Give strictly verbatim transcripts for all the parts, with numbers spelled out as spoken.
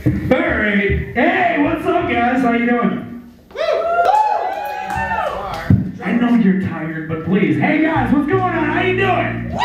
Alright. Hey, what's up, guys? How you doing? I know you're tired, but please. Hey, guys, what's going on? How you doing?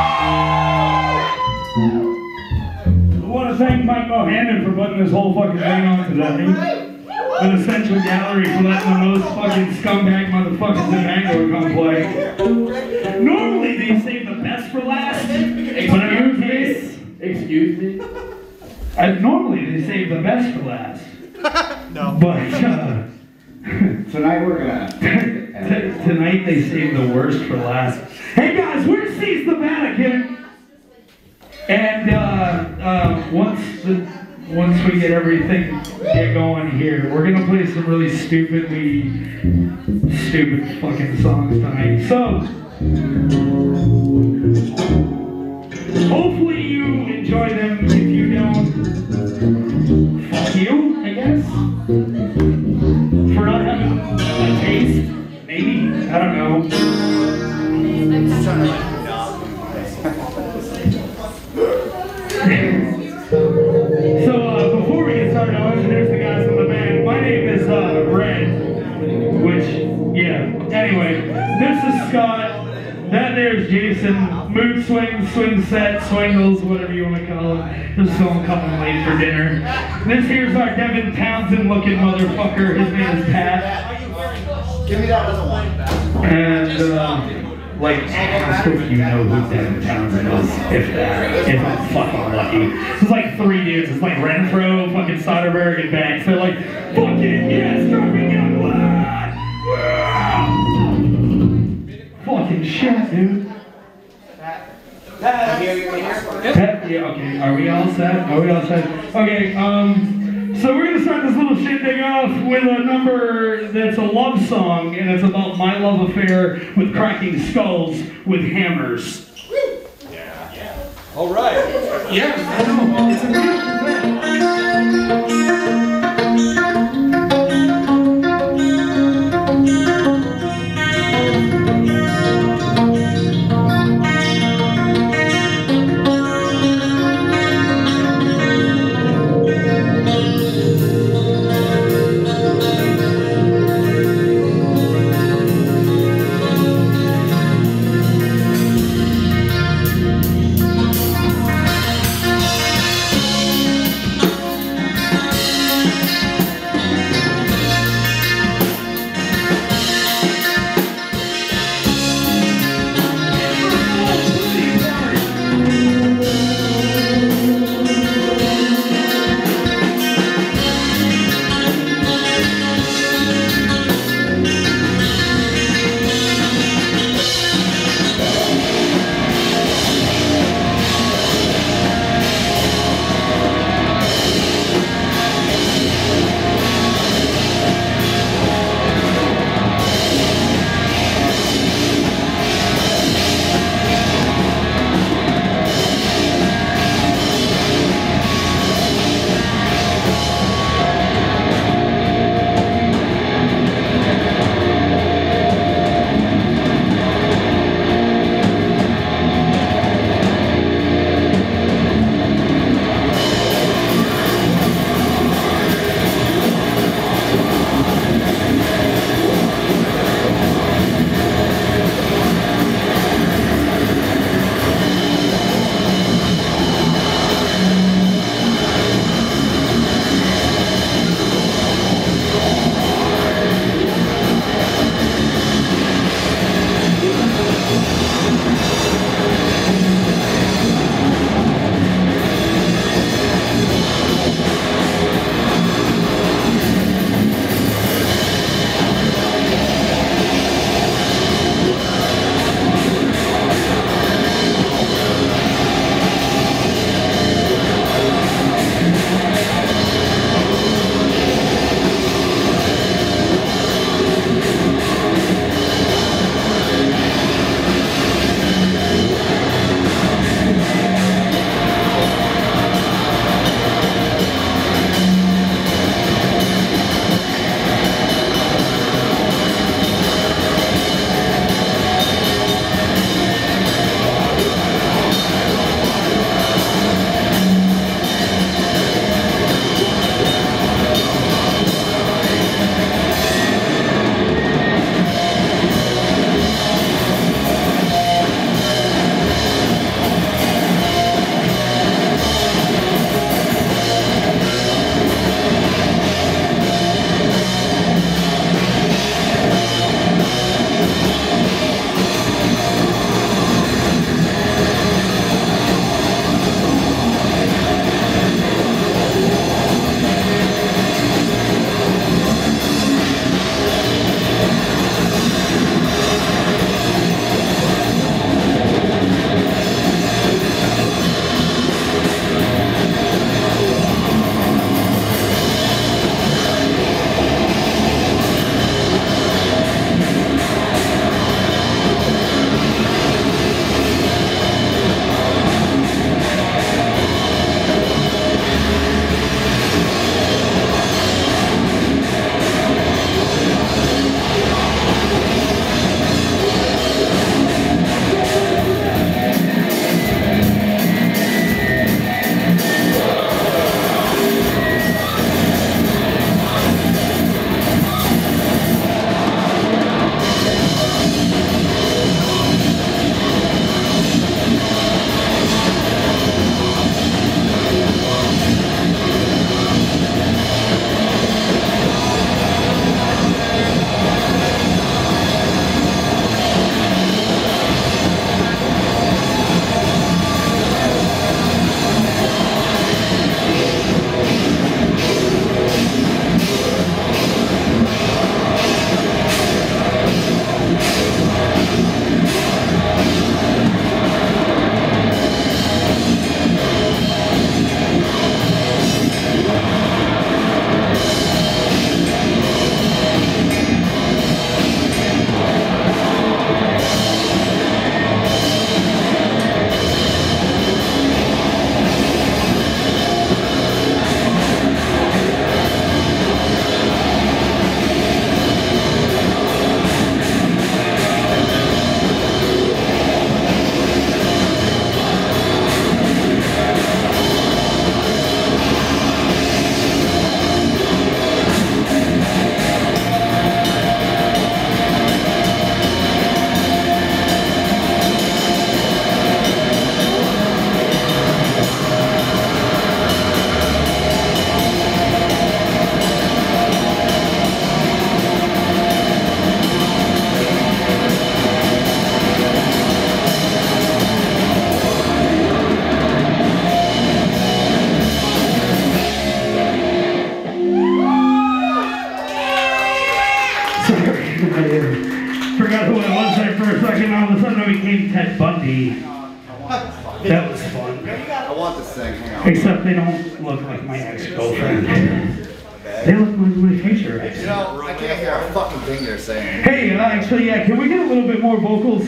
I want to thank Mike Bohannon for putting this whole fucking thing on today. An essential gallery for letting the most fucking scumbag motherfuckers in Bangor come play. Normally they save the best for last, but in your case, excuse me. Uh, normally they save the best for last. No. But uh, tonight we're gonna. t tonight they save the worst for last. Hey guys, where sees the Vatican? And uh, uh, once the once we get everything get going here, we're gonna play some really stupidly stupid fucking songs tonight. So hopefully you enjoy them. If you don't, fuck you, I guess. For not having a taste, maybe. I don't know. So uh, before we get started, I'll introduce the guys in the band. My name is uh, Red, which, yeah. Anyway, this is Scott. That there's Jason. Mood swings, swing set, swingles, whatever you want to call it. There's someone coming late for dinner. This here's our Devin Townsend looking motherfucker. His name is Pat. Give me that other one. And uh, like, ask if you know who Devin Townsend is, if that, if I'm fucking lucky. It's like three dudes. It's like Renfro, fucking Soderbergh, and Banks. They're like, fucking yes, dropping young blood. Fucking shit, dude. Pat, here, you're here. Pat, yeah, okay. Are we all set? Are we all set? Okay, um, so we're gonna start this little shindig off with a number that's a love song, and it's about my love affair with cracking skulls with hammers. Yeah. Yeah. All right. Yeah, I know. It's a beautiful thing. That was fun. I want this thing. Hang on. Except they don't look like my ex-girlfriend. They look like my future ex. You know, I can't hear a fucking thing they're saying. Hey, uh, actually, yeah, can we get a little bit more vocals?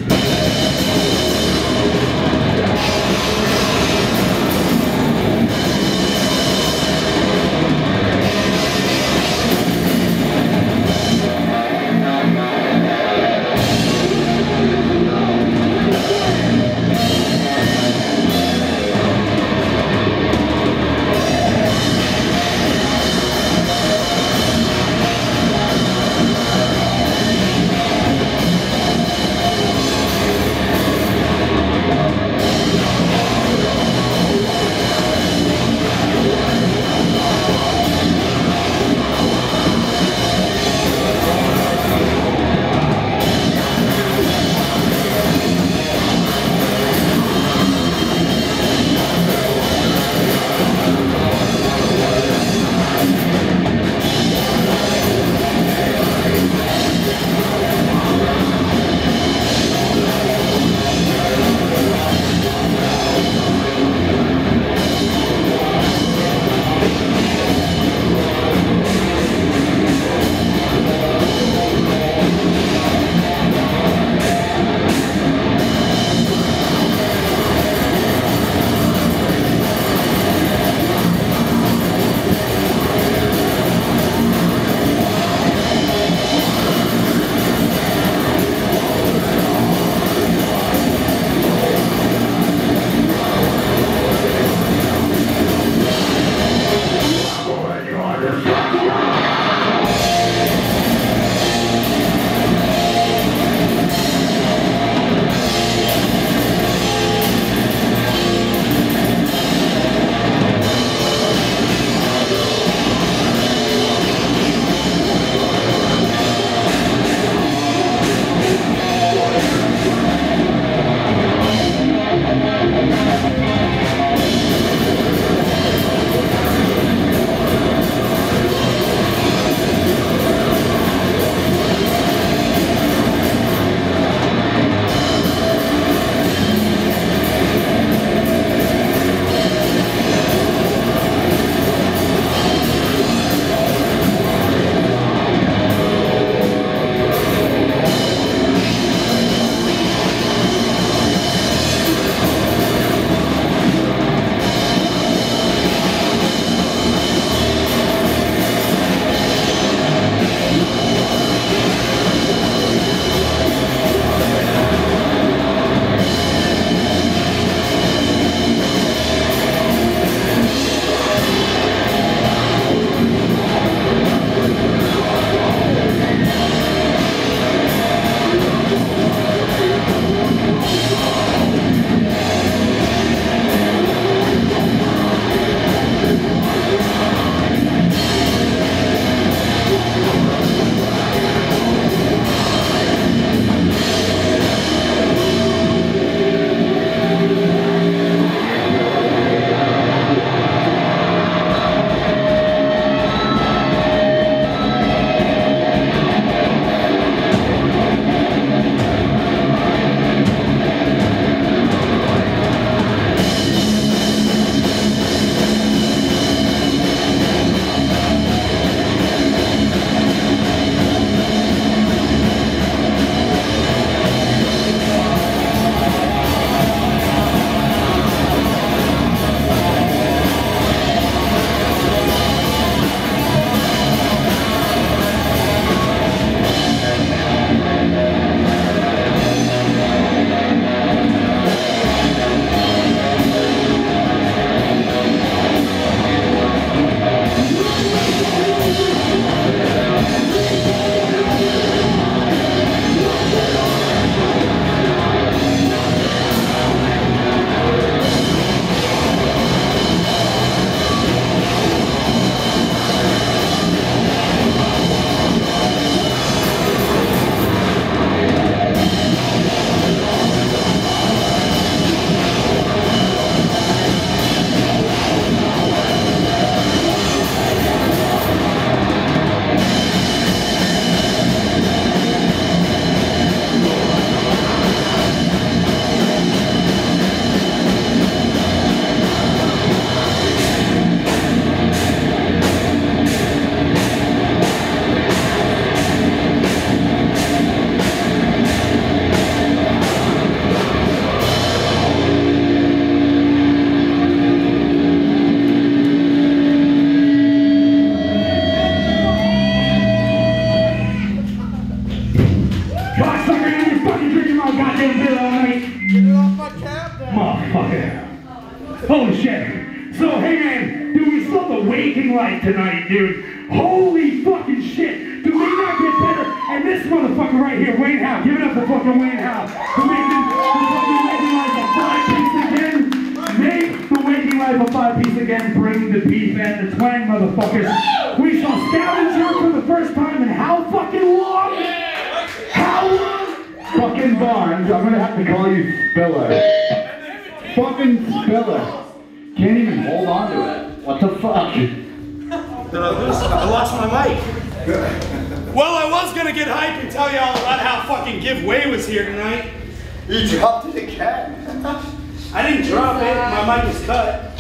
waking life tonight, dude. Holy fucking shit. Do they not get better? And this motherfucker right here, Wayne Howe. Give it up for fucking Wayne Howe. For making the fucking waking life a five piece again. Make the waking life a five piece again. Bring the beef and the twang, motherfuckers. We saw Scavenger for the first time in how fucking long? How long? Fucking Barnes, I'm gonna have to call you Spiller. Fucking Spiller. Can't even hold on to it. What the fuck? Did I lose? I lost my mic. Well, I was gonna get hype and tell you all about how fucking Give Way was here tonight. You dropped it again. I didn't drop it. My mic was cut.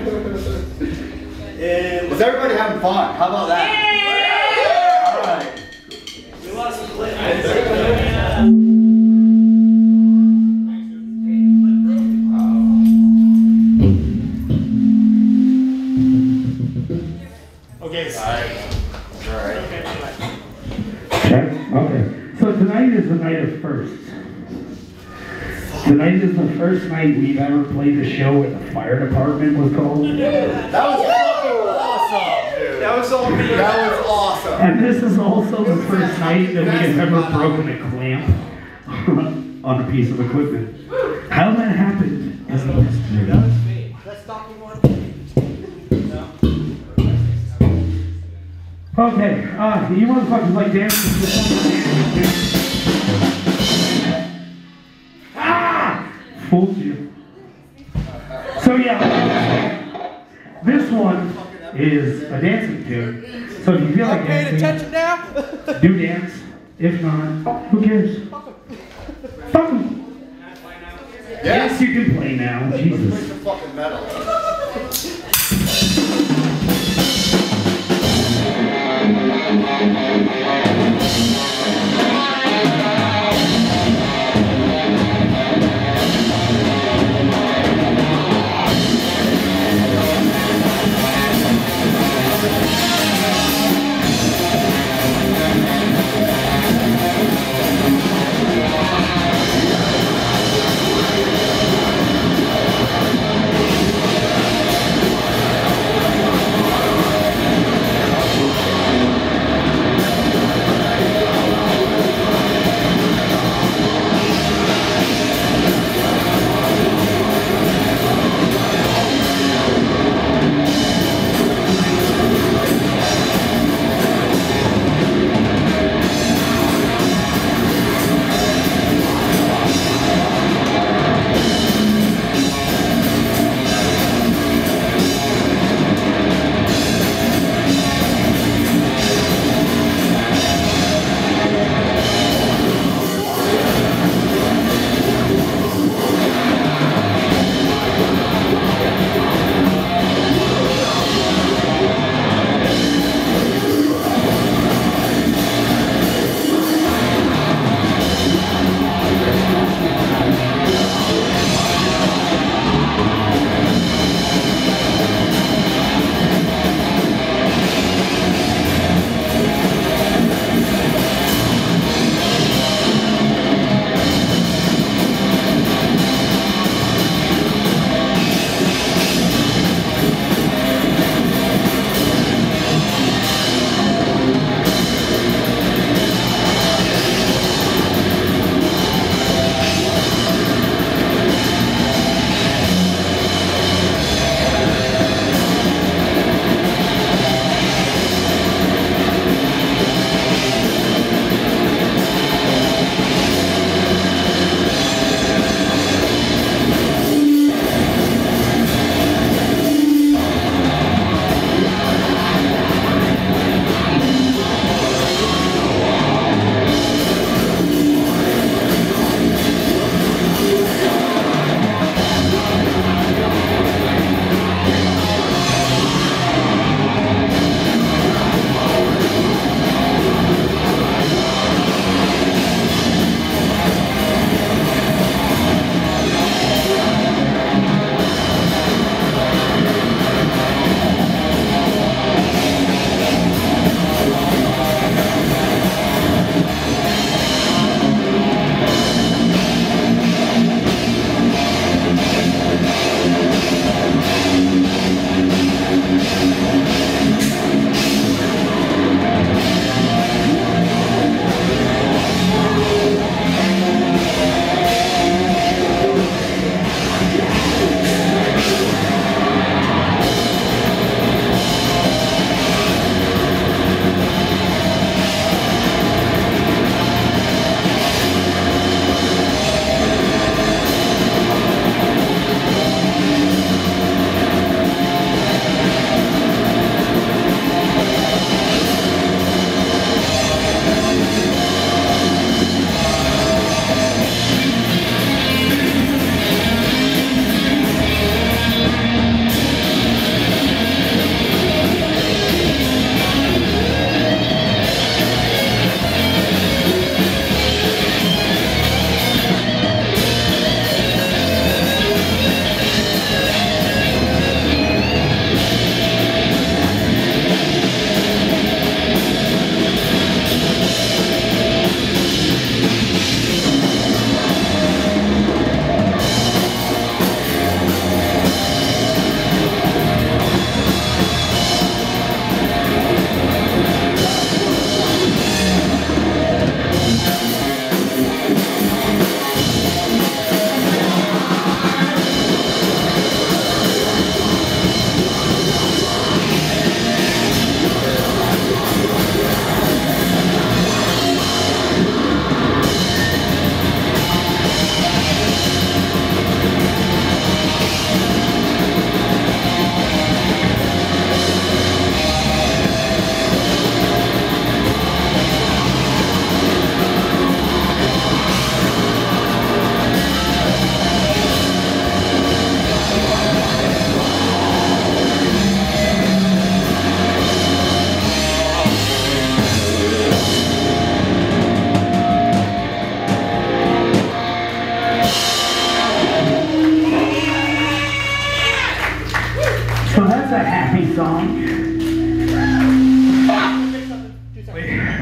And Was everybody having fun? How about that? Alright. we lost some clip. Okay, sorry. Alright. Check. Okay. So tonight is the night of firsts. Tonight is the first night we've ever played a show where the fire department was called. That was fucking awesome, dude. That was all me. That was awesome. And this is also the first night that we have ever broken a clamp on a piece of equipment. How that happened is a mystery. Okay, uh, you motherfuckers like dancing to the song. Ah! Fooled you. So yeah, this one is a dancing tune. So if you feel like dancing, attention now? do dance. If not, who cares? Fuck 'em. Yes, you can play now. Push Jesus. the fucking metal. Thank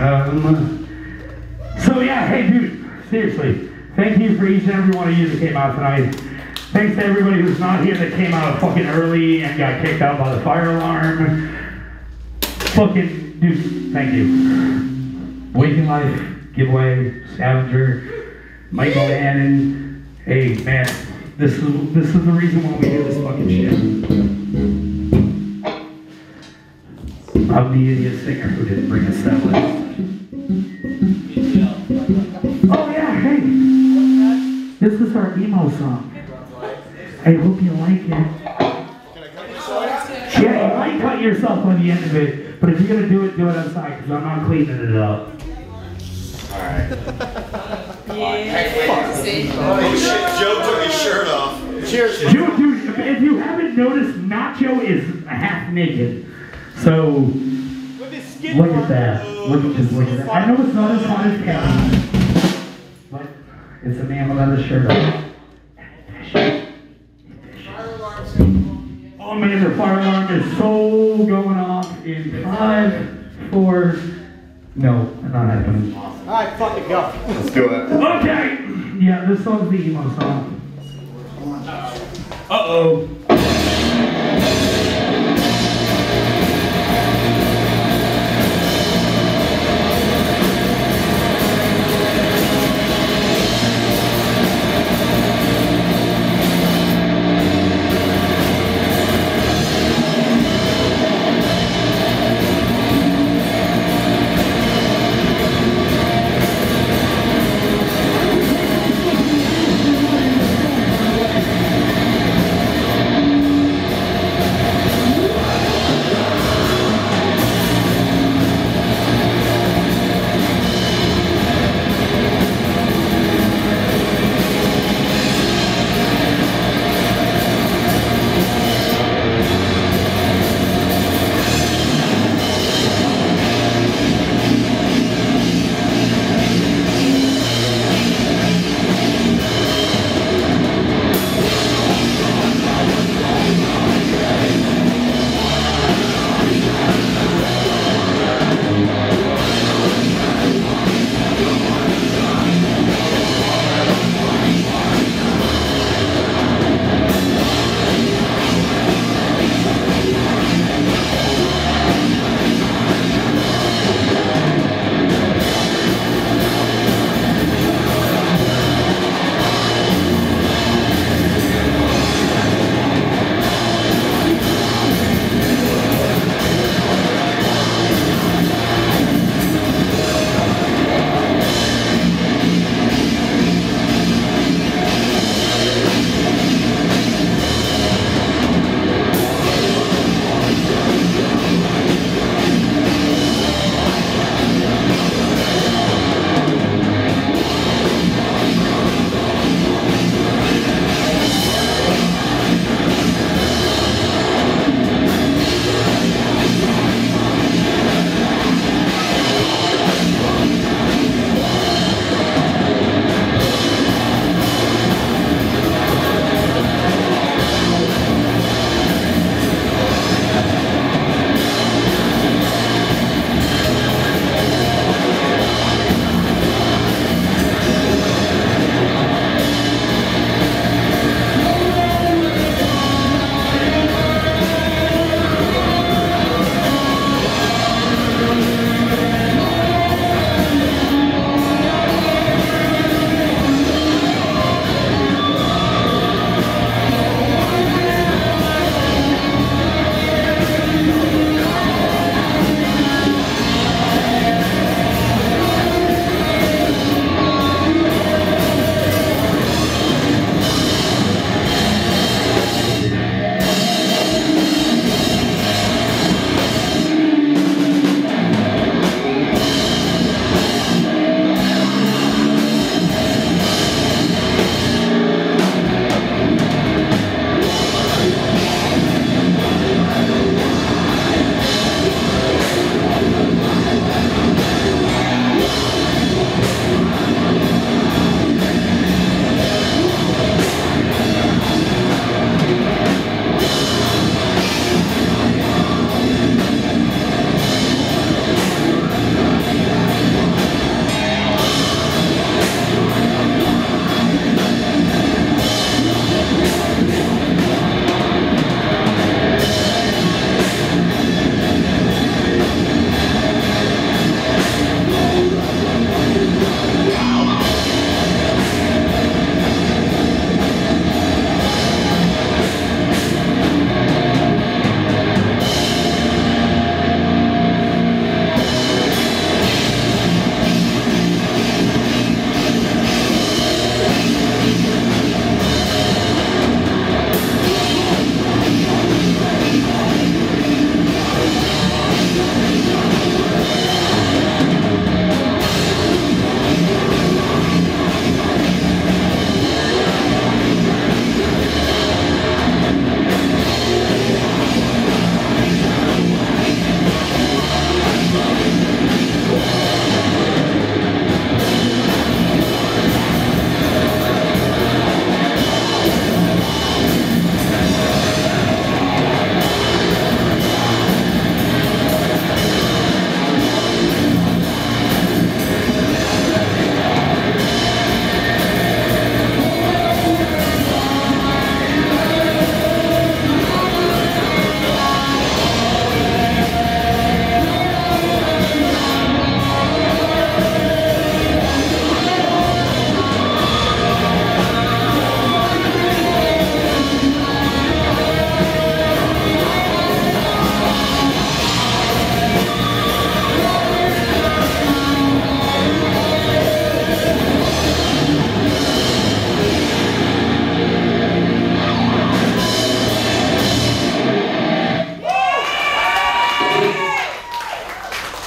Um, so yeah, hey dude, seriously, thank you for each and every one of you that came out tonight. Thanks to everybody who's not here that came out fucking early and got kicked out by the fire alarm. Fucking dude, thank you. Waking Life, Giveaway, Scavenger, Michael Hannon. Hey man, this is this is the reason why we do this fucking shit. I'm the idiot singer who didn't bring a set list. Oh yeah, hey. This is our emo song. I hope you like it. Yeah, you might cut yourself on the end of it, but if you're gonna do it, do it outside, because I'm not cleaning it up. Alright. Yeah. Holy shit, Joe took his shirt off. Cheers. Dude, dude, if you haven't noticed, Nacho is half naked. So, look at that. Look at just look at that. I know it's not as hot as Kevin, but it's a man without a shirt on. Oh man, the fire alarm is so going off in five, four. No, not happening. Alright, fucking go. Let's do it. Okay. Yeah, this song's the emo song. Uh-oh.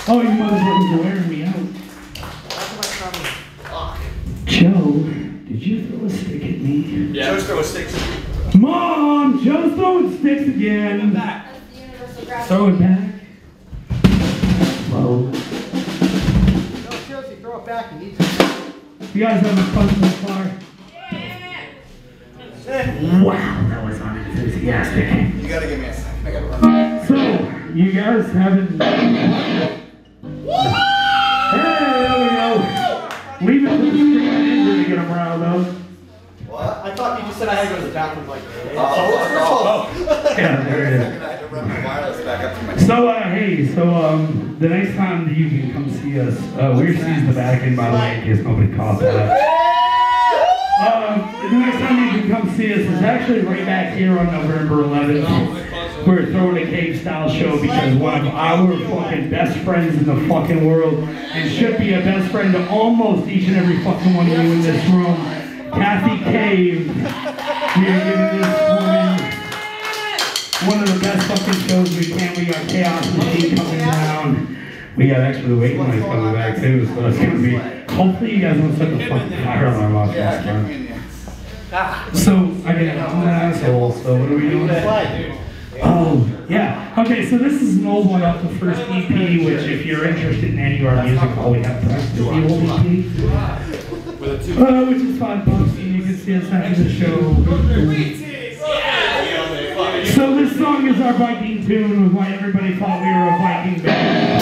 Oh, you motherfuckers are wearing me out. Joe, did you throw a stick at me? Yeah. Joe's throwing sticks. Mom, Joe's throwing sticks again. Back. Throw it back. Whoa. No, seriously, throw it back. You need to. You guys having fun so far? Wow, that was unenthusiastic. You gotta give me a second. I gotta run. So, you guys haven't... Hey, there we go. Leave it to the screen and to get them riled up. What? I thought you just said I had to go to the bathroom like this. Oh, oh, Yeah, there it is. I had to run the wireless back up to my... So, uh, hey, so, um, the next time that you can come see us, uh, we're seeing the Vatican, by the way, in case nobody caught that. Uh, the next time you can come see us is actually right back here on November eleventh. We're throwing a cave style show because one of our fucking best friends in the fucking world, and should be a best friend to almost each and every fucking one of you in this room, Kathy Cave. We are giving this woman one of the best fucking shows we can. We got Chaos Machine coming down. We got actually the waiting lights coming back too, so it's gonna be. Hopefully you guys don't set the fucking fire alarm off this time. So I mean, I'm an asshole. So what are we doing? Oh yeah. Okay, so this is an old one off the first E P. Which, if you're interested in any of our music, all we have to is the old E P, uh, which is five bucks, and you can see us after the show. So this song is our Viking tune of why everybody thought we were a Viking band.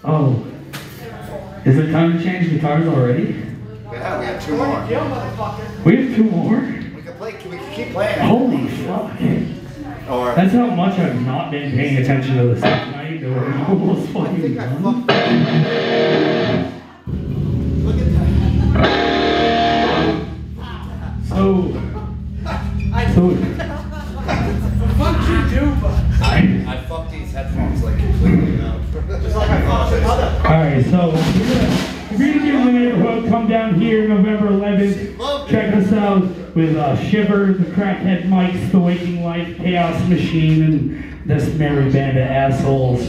Oh. Is it time to change guitars already? Yeah, we have two more. Kill, motherfucker. We have two more? We can play, we can keep playing. Holy fuck. Or That's how much I've not been paying attention to the stuff tonight. That we're almost I fucking think I done. fucked up. Look at that. So, I so, fuck you do, but I, I fucked these headphones like completely up. just like I fucked your mother. alright, so, if you're gonna be in the neighborhood, come down here November eleventh. Check us out with uh, Shiver, the Crackhead Mics, The Waking Life, Chaos Machine, and this merry band of assholes.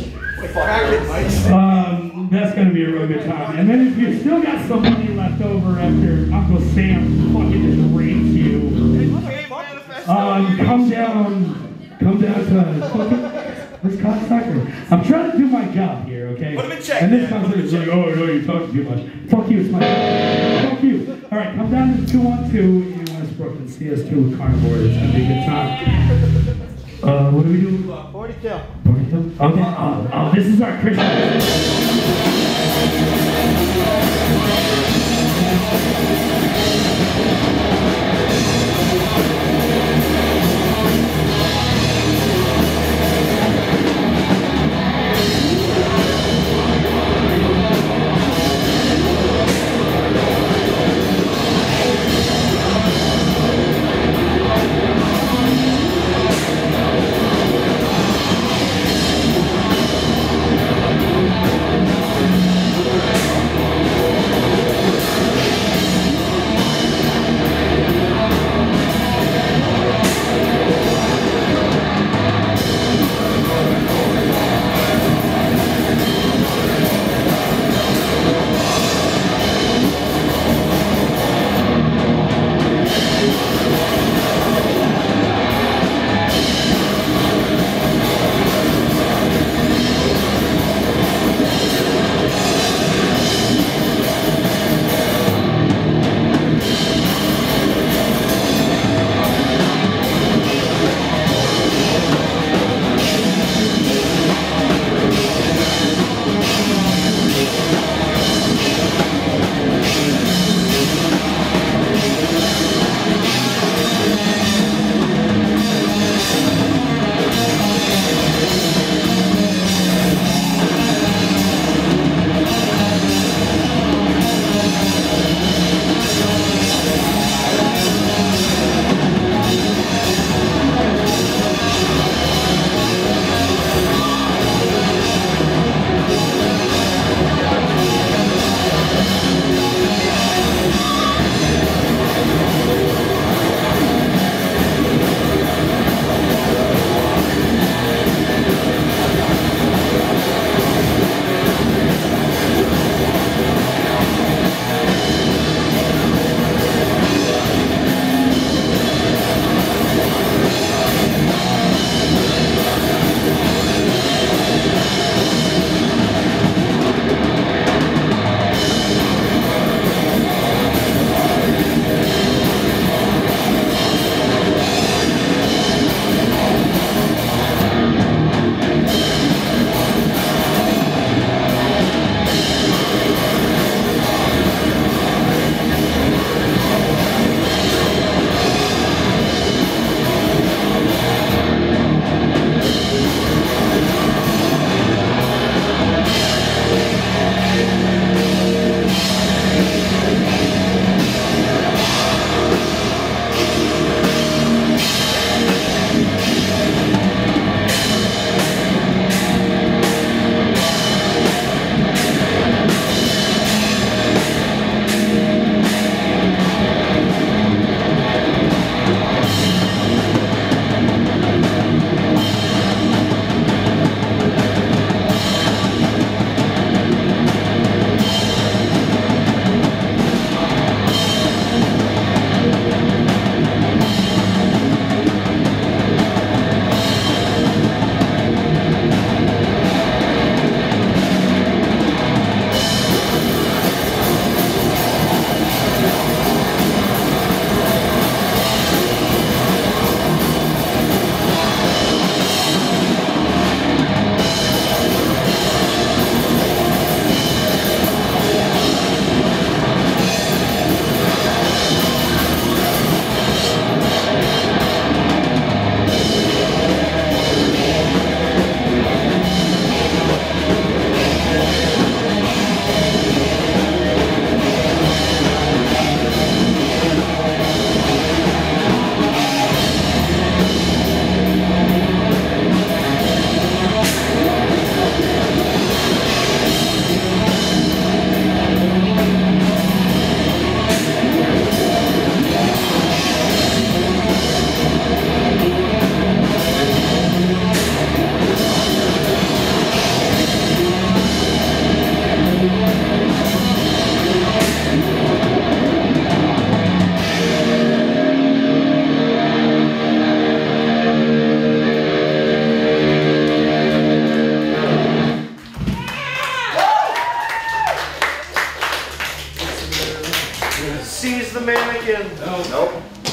Um, that's gonna be a real good time. And then if you still got some money left over after Uncle Sam fucking just raped you, um, come down, come down to fucking this cocksucker. I'm trying to do my job here, okay? Put him in check, And this man. comes like, oh no, you're talking too much. Fuck you, it's my job. Fuck you. All right, come down to two one two in Westbrook and see us do a carnivore. It's gonna be a good time. Uh, what do we do? forty-two. forty-two? Okay. Oh, oh, this is our Christmas.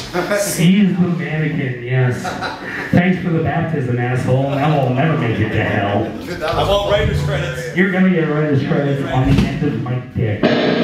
He's the mannequin, yes. Thanks for the baptism, asshole. Now I'll never make it to hell. I want writer's credits. You're gonna get writer's credits on the end of my dick.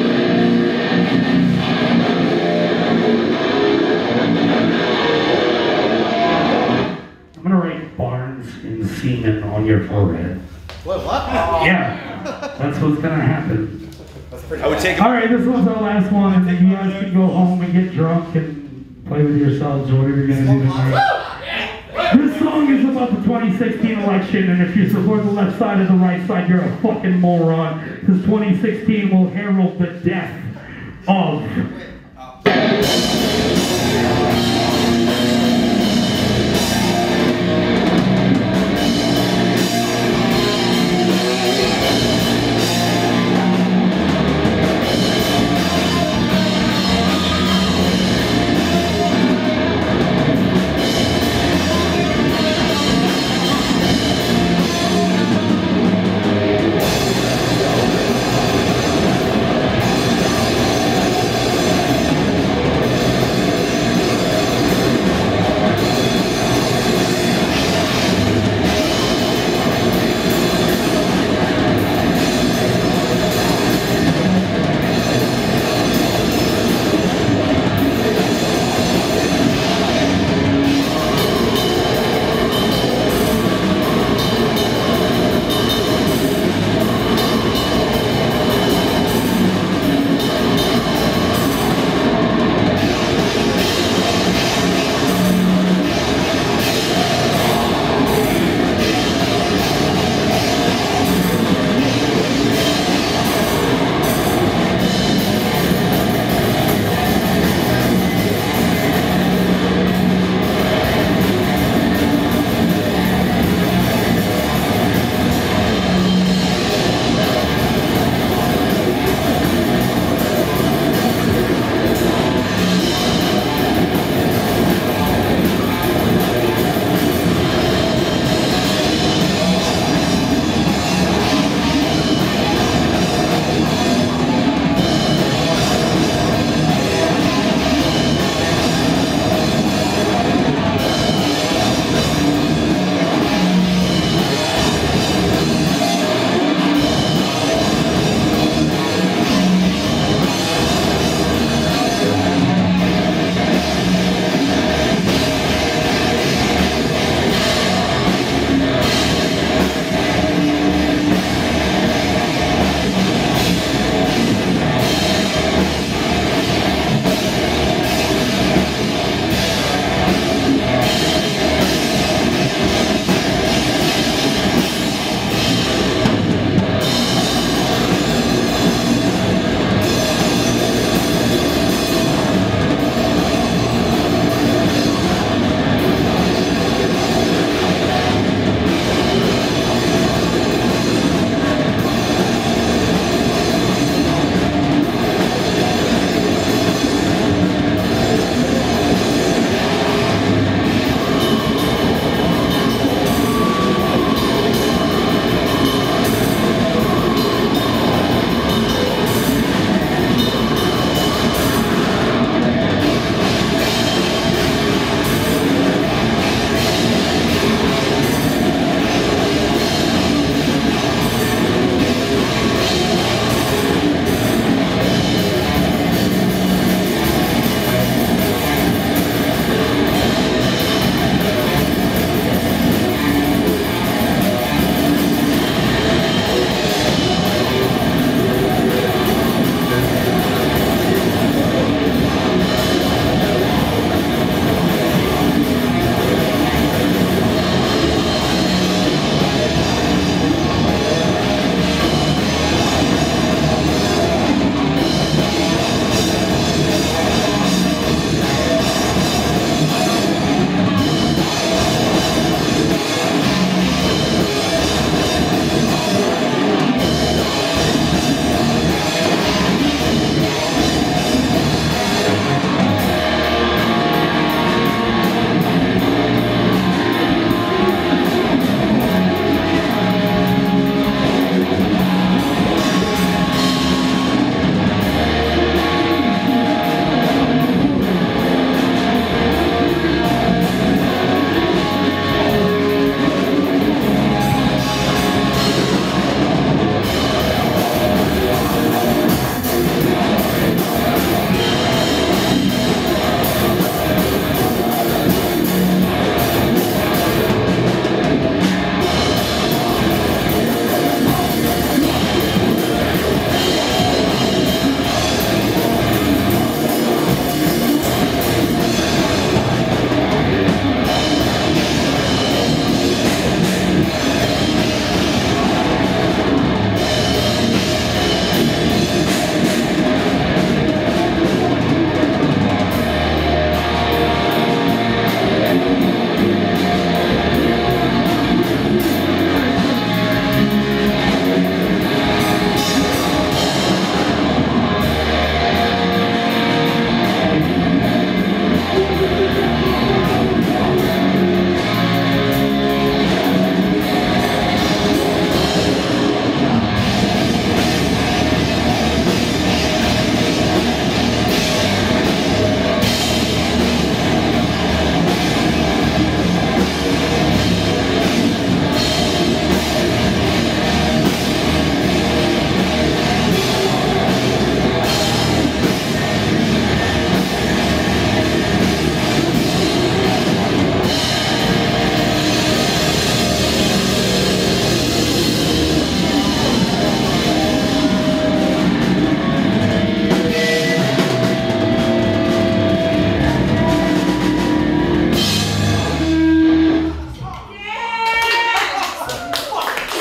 I'm gonna write Barnes and Seaman on your forehead. What, what? Yeah, that's what's gonna happen. I would take. All right, this was our last one, and then you guys can go home and get drunk and play with yourselves or whatever you're gonna do tonight. This song is about the twenty sixteen election, and if you support the left side or the right side, you're a fucking moron. Because twenty sixteen will herald the death of.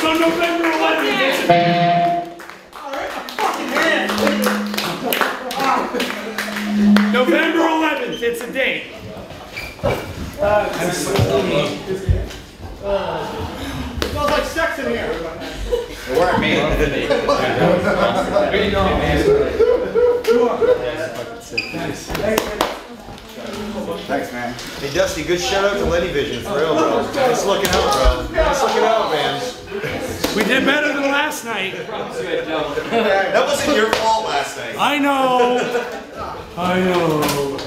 So November eleventh. November eleventh, it's a date. Uh, it smells like sex in here. It weren't me. Thanks, man. Hey, Dusty, good shout out to Lennyvision, for real, bro. Nice looking out, bro. Nice looking out, man. We did better than last night. That wasn't your fault last night. I know. I know.